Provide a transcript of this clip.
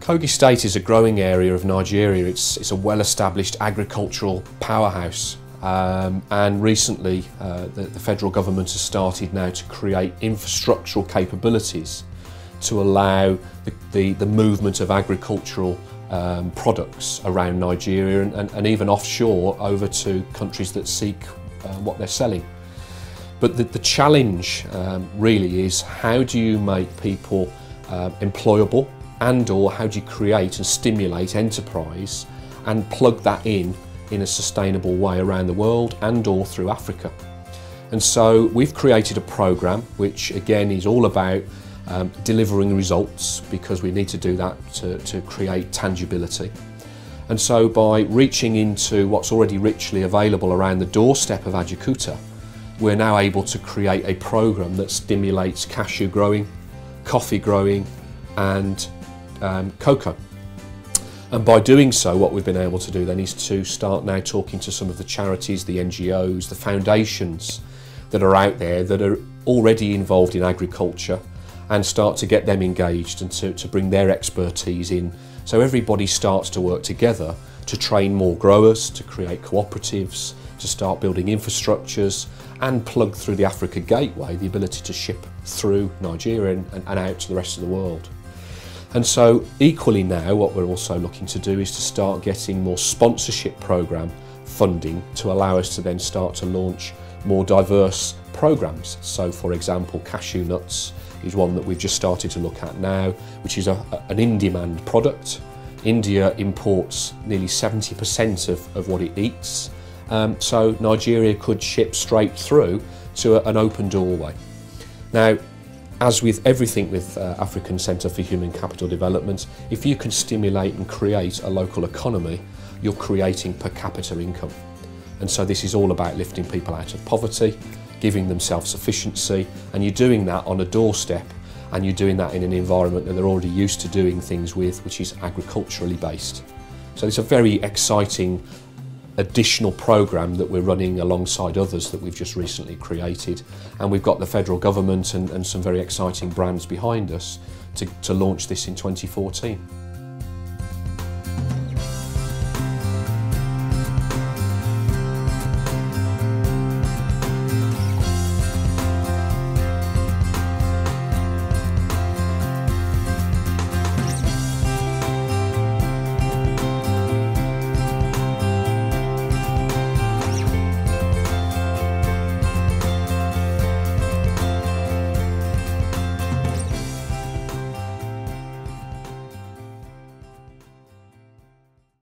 Kogi State is a growing area of Nigeria. It's a well-established agricultural powerhouse, and recently the federal government has started now to create infrastructural capabilities to allow the movement of agricultural products around Nigeria and even offshore over to countries that seek what they're selling. But the challenge really is, how do you make people employable, and/or how do you create and stimulate enterprise and plug that in a sustainable way around the world and/or through Africa. And so we've created a program which again is all about delivering results, because we need to do that to create tangibility. And so by reaching into what's already richly available around the doorstep of Ajaokuta, we're now able to create a program that stimulates cashew growing, coffee growing and cocoa. And by doing so, what we've been able to do then is to start now talking to some of the charities, the NGOs, the foundations that are out there that are already involved in agriculture, and start to get them engaged and to bring their expertise in. So everybody starts to work together to train more growers, to create cooperatives, to start building infrastructures and plug through the Africa Gateway the ability to ship through Nigeria and out to the rest of the world. And so equally now what we're also looking to do is to start getting more sponsorship program funding to allow us to then start to launch more diverse programs. So for example, cashew nuts is one that we've just started to look at now, which is an in-demand product. India imports nearly 70% of what it eats, so Nigeria could ship straight through to an open doorway. Now, as with everything with African Centre for Human Capital Development, if you can stimulate and create a local economy, you're creating per capita income. And so this is all about lifting people out of poverty, giving them self-sufficiency, and you're doing that on a doorstep, and you're doing that in an environment that they're already used to doing things with, which is agriculturally based. So it's a very exciting additional program that we're running alongside others that we've just recently created, and we've got the federal government and some very exciting brands behind us to launch this in 2014.